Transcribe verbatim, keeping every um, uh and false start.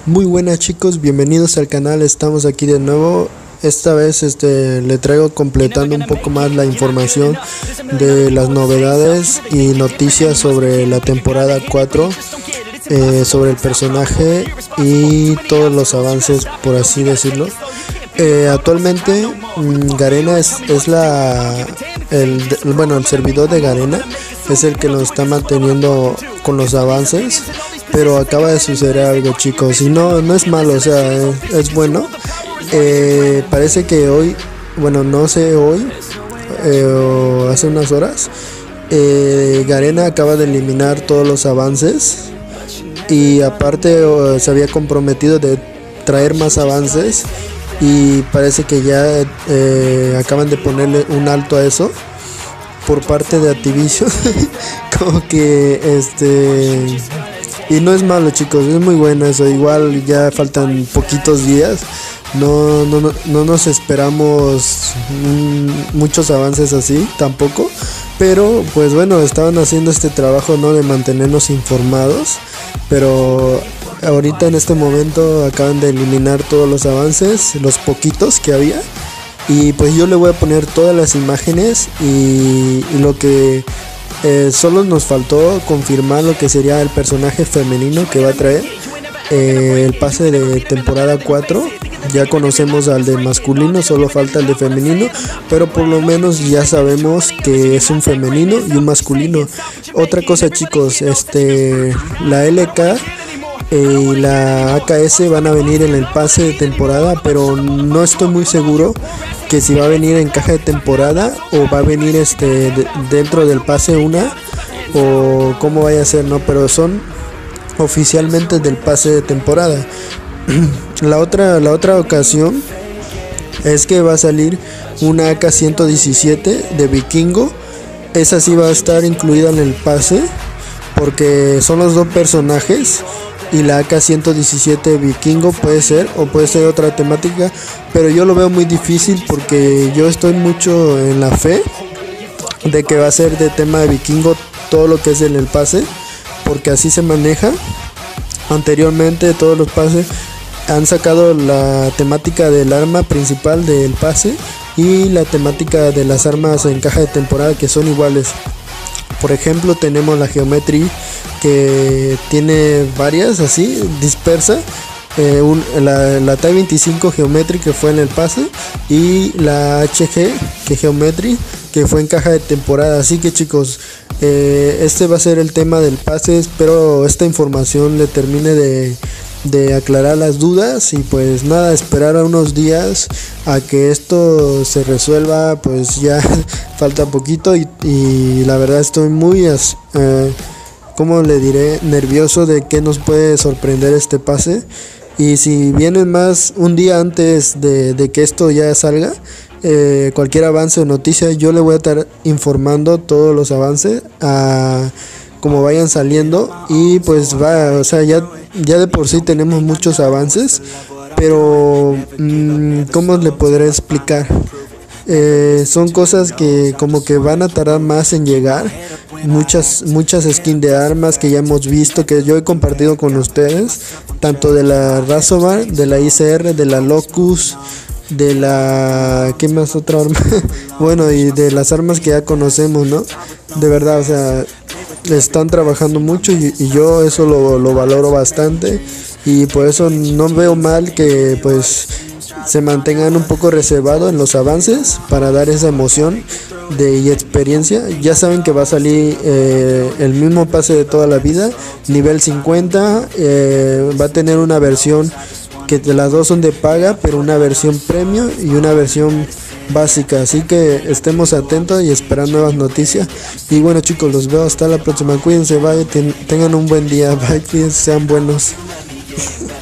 Muy buenas chicos, bienvenidos al canal, estamos aquí de nuevo. Esta vez este le traigo completando un poco más la información de las novedades y noticias sobre la temporada cuatro, eh, sobre el personaje y todos los avances, por así decirlo. Eh, actualmente mmm, Garena es, es la el, bueno el servidor de Garena es el que nos está manteniendo con los avances, pero acaba de suceder algo, chicos, y no no es malo, o sea, es, es bueno. Eh, parece que hoy, bueno, no sé hoy eh, o hace unas horas, eh, Garena acaba de eliminar todos los avances y aparte oh, se había comprometido de traer más avances. Y parece que ya eh, acaban de ponerle un alto a eso por parte de Activision. Como que este y no es malo, chicos, es muy bueno eso. Igual ya faltan poquitos días, no no no, no nos esperamos mm, muchos avances así tampoco, pero pues bueno, estaban haciendo este trabajo, no, de mantenernos informados, pero ahorita en este momento acaban de eliminar todos los avances, los poquitos que había, y pues yo le voy a poner todas las imágenes y, y lo que eh, solo nos faltó confirmar lo que sería el personaje femenino que va a traer eh, el pase de temporada cuatro. Ya conocemos al de masculino, solo falta el de femenino, pero por lo menos ya sabemos que es un femenino y un masculino. Otra cosa, chicos, este la L K y la A K S van a venir en el pase de temporada, pero no estoy muy seguro que si va a venir en caja de temporada o va a venir este de, dentro del pase una, o cómo vaya a ser, no, pero son oficialmente del pase de temporada. La otra, la otra ocasión es que va a salir una A K ciento diecisiete de Vikingo. Esa sí va a estar incluida en el pase porque son los dos personajes. Y la A K ciento diecisiete Vikingo puede ser, o puede ser otra temática, pero yo lo veo muy difícil porque yo estoy mucho en la fe de que va a ser de tema de Vikingo todo lo que es en el pase, porque así se maneja. Anteriormente todos los pases han sacado la temática del arma principal del pase y la temática de las armas en caja de temporada, que son iguales. Por ejemplo, tenemos la Geometry, que tiene varias así dispersa, eh, un, la, la T veinticinco Geometry que fue en el pase, y la H G que Geometry que fue en caja de temporada. Así que, chicos, eh, este va a ser el tema del pase. Espero esta información le termine de, de aclarar las dudas, y pues nada, esperar a unos días a que esto se resuelva. Pues ya falta poquito y, y la verdad estoy muy eh, como le diré, nervioso de que nos puede sorprender este pase. Y si vienen más un día antes de, de que esto ya salga, eh, cualquier avance o noticia, yo le voy a estar informando todos los avances a como vayan saliendo. Y pues va, o sea, ya, ya de por sí tenemos muchos avances, pero mmm, ¿cómo le podré explicar? Eh, son cosas que como que van a tardar más en llegar. Muchas muchas skins de armas que ya hemos visto, que yo he compartido con ustedes, tanto de la Razobar, de la I C R, de la Locus, de la... ¿qué más otra arma? Bueno, y de las armas que ya conocemos, ¿no? De verdad, o sea, están trabajando mucho y, y yo eso lo, lo valoro bastante, y por eso no veo mal que pues se mantengan un poco reservados en los avances para dar esa emoción de y experiencia. Ya saben que va a salir eh, el mismo pase de toda la vida, nivel cincuenta, eh, va a tener una versión que de las dos son de paga, pero una versión premium y una versión básica. Así que estemos atentos y esperando nuevas noticias. Y bueno, chicos, los veo hasta la próxima. Cuídense, bye, ten, tengan un buen día, bye, cuídense, sean buenos.